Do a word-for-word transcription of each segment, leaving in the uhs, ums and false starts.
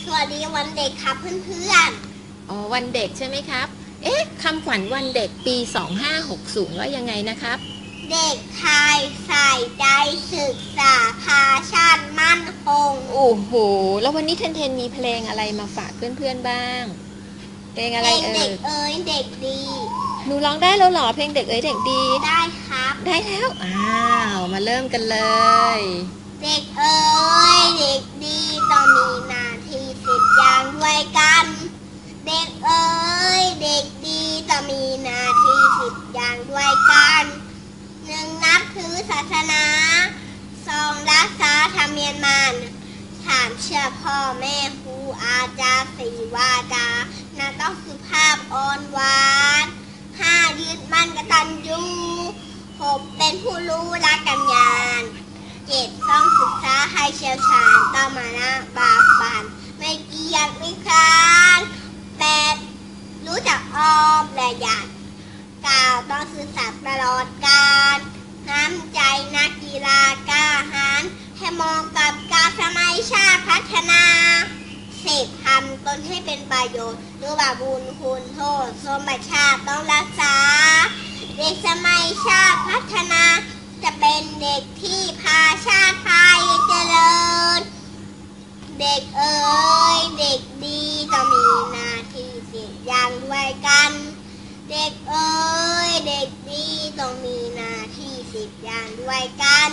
วัสดีวันเด็กครับเพื่อนๆอ๋อวันเด็กใช่ไหมครับเอ๊ะคำขวัญวันเด็กปีสองห้าหกศูนย์ว่ายังไงนะครับเด็กไทยใส่ใจศึกษาพาชาติมั่นคงโอ้โหแล้ววันนี้เทนเทนมีเพลงอะไรมาฝากเพื่อนๆบ้างเพลงอะไรเอ่ยเด็กเอ๋ยเด็กดีหนูร้องได้แล้วเหรอเพลงเด็กเอ๋ยเด็กดีได้ครับได้แล้วอ้าวมาเริ่มกันเลยเด็กเอ๋ยเด็กดีต้องมีหน้าที่สิบอย่างด้วยกันเด็กเอ๋ยเด็กดีต้องมีหน้าที่สิบอย่างด้วยกันหนึ่งนับถือศาสนาสองรักษาธรรมเนียมมันสามเชื่อพ่อแม่ครูอาจารย์สี่วาจาน่าต้องสุภาพอ่อนหวานห้ายึดมั่นกตัญญูหกเป็นผู้รู้รักกันยานเจ็ดต้องศึกษาให้เชี่ยวชาญต้องมานะบากบั่นไม่เกียจไม่คร้านแปดรู้จักออมและหยัดเก้าต้องซื่อสัตย์ตลอดกาลน้ำใจนักกีฬากล้าหาญให้มองกับการสมัยชาติพัฒนาสิบทำตนให้เป็นประโยชน์รู้ว่าบุญคุณโทษสมบัติชาติต้องรักษาเด็กสมัยชาติพัฒนาจะเป็นเด็กที่พาชาติไทยเจริญเด็กเอ๋ยเด็กดีต้องมีหน้าที่สิบอย่างด้วยกันเด็กเอ๋ยเด็กดีต้องมีหน้าที่สิบอย่างด้วยกัน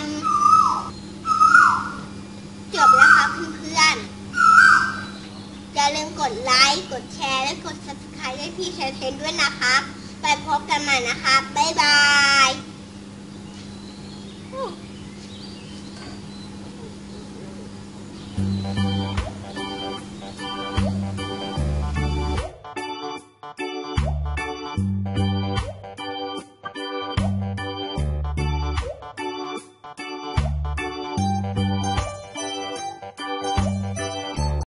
จบแล้วครับเพื่อนๆอย่าลืมกดไลค์กดแชร์และกด ซับสไครบ์ ให้พี่เทนเทนด้วยนะครับไปพบกันใหม่นะครับบ๊ายบาย